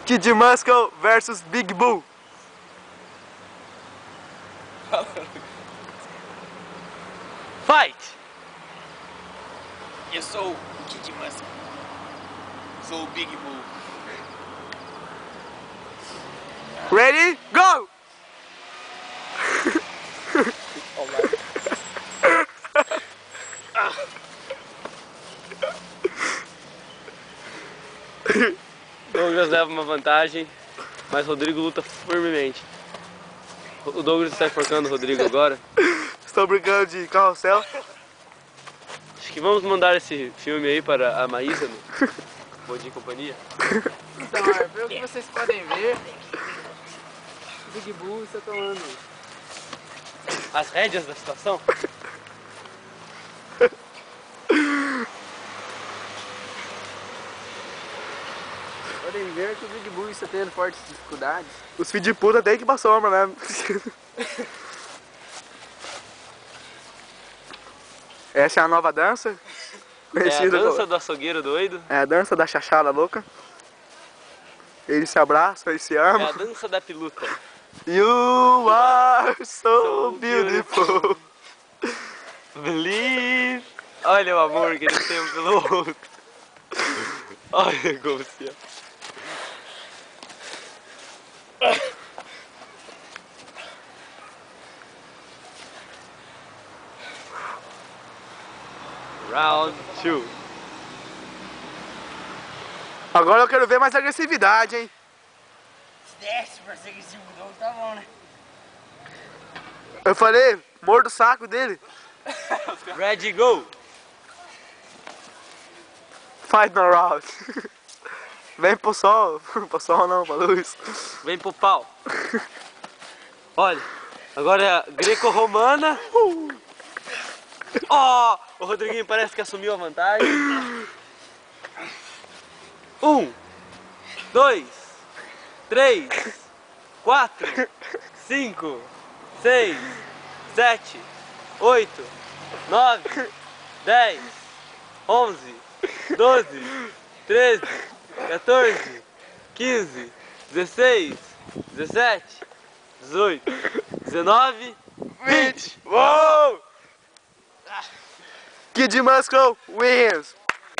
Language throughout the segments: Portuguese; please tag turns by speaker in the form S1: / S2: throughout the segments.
S1: Kid Muscle versus Big Bull.
S2: Fight! Eu sou o Kid Muscle. Sou o Big Bull.
S1: Ready? Go!
S3: Douglas leva uma vantagem, mas Rodrigo luta firmemente. O Douglas está enforcando o Rodrigo agora.
S1: Estou brincando de carrossel.
S3: Acho que vamos mandar esse filme aí para a Maísa no Bom Dia e Companhia.
S4: Então, pelo que vocês podem ver, o Big Bull está tomando
S3: As rédeas da situação.
S4: Podem ver que o Big Bull está tendo fortes dificuldades.
S1: Os filhos de puta tem que ir pra sombra, né? Essa é a nova dança.
S3: É a
S1: Conhecida
S3: dança do açougueiro doido.
S1: É a dança da chachada louca. Eles se abraçam, eles se
S3: É
S1: amam.
S3: a dança da piluta.
S1: You are so beautiful.
S3: Believe. Olha o amor que eles têm um pelo outro. Olha como se é. Round 2.
S1: Agora eu quero ver mais agressividade, hein?
S2: Desce pra ser agressivo, o Douglas tá bom, né?
S1: Eu falei, morda o saco dele.
S3: Ready, go!
S1: Fight no round. Vem pro sol. Pro sol não, pra luz.
S3: Vem pro pau. Olha, agora é a greco-romana. Ó, o Rodriguinho parece que assumiu a vantagem. 1, 2, 3, 4, 5, 6, 7, 8, 9, 10, 11, 12, 13, 14, 15, 16, 17, 18, 19, 20.
S1: Uou! Kid Muscle wins!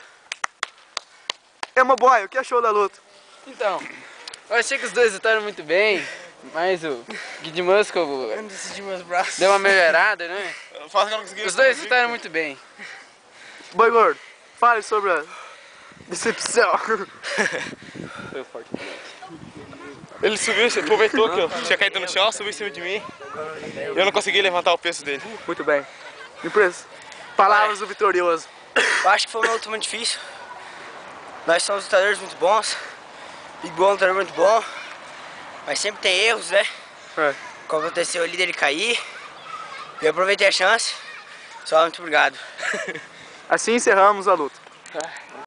S1: Emma Boy, o que achou da luta?
S4: Então, eu achei que os dois lutaram muito bem, mas o Kid Muscle
S2: Eu não decidi meus braços.
S4: deu uma melhorada, né?
S2: Faço que eu não consegui.
S4: Os dois lutaram muito bem.
S1: Boi Gordo, fale sobre a decepção.
S3: Foi forte.
S2: Ele subiu, aproveitou que eu tinha caído no chão, subiu em cima de mim. E eu não consegui levantar o peso dele.
S1: Muito bem. Impresso. Palavras do vitorioso.
S5: Eu acho que foi uma luta muito difícil. Nós somos lutadores muito bons. Big Bull é um lutador muito bom. Mas sempre tem erros, né?
S1: É.
S5: Como aconteceu ali dele cair. Eu aproveitei a chance. Só muito obrigado.
S1: Assim encerramos a luta.